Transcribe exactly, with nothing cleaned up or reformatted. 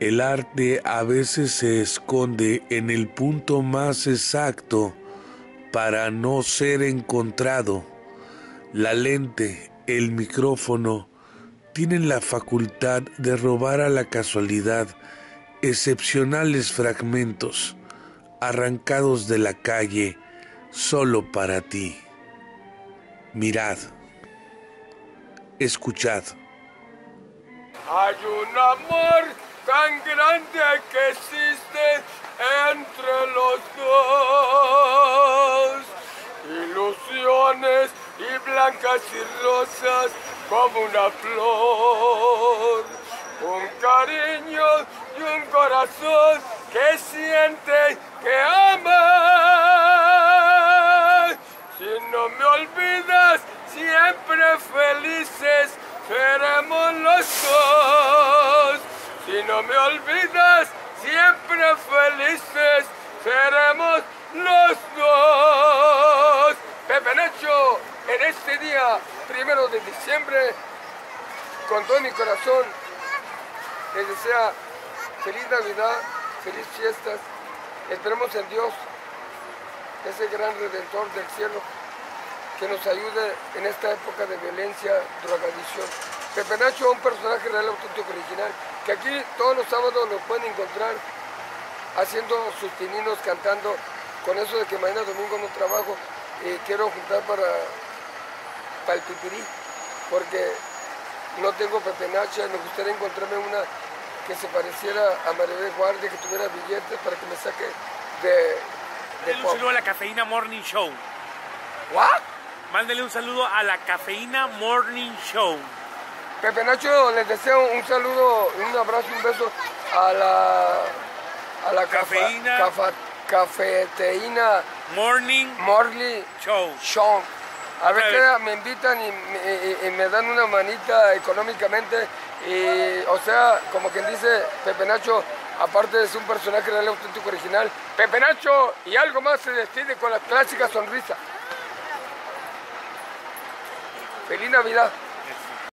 El arte a veces se esconde en el punto más exacto para no ser encontrado. La lente, el micrófono, tienen la facultad de robar a la casualidad excepcionales fragmentos arrancados de la calle solo para ti. Mirad, escuchad. Hay un amor tan grande que existe entre los dos, ilusiones y blancas y rosas como una flor, un cariño y un corazón que siente que ama. Si no me olvidas, siempre felices seremos los dos. Si no me olvidas, siempre felices seremos los dos. Pepe Nacho, en este día, primero de diciembre, con todo mi corazón, les desea feliz Navidad, feliz fiestas. Esperemos en Dios, ese gran Redentor del cielo, que nos ayude en esta época de violencia, drogadicción. Pepe Nacho, un personaje real, auténtico, original, que aquí todos los sábados lo pueden encontrar haciendo sus pininos, cantando, con eso de que mañana domingo no trabajo y quiero juntar para, para el pipirí, porque no tengo Pepe Nacho, me gustaría encontrarme una que se pareciera a Maribel Guardia, que tuviera billetes para que me saque de... de un saludo a la Cafeína Morning Show. ¿What? Mándale un saludo a la Cafeína Morning Show. Pepe Nacho, les deseo un saludo, un abrazo, un beso a la... a la Cafeína... Cafa, cafeteína... Morning... Morning... Show. Show. A ver qué me invitan y, y, y me dan una manita económicamente. Y, o sea, como quien dice, Pepe Nacho, aparte de ser un personaje real, auténtico, original, Pepe Nacho y algo más se despide con la clásica sonrisa. ¡Feliz Navidad!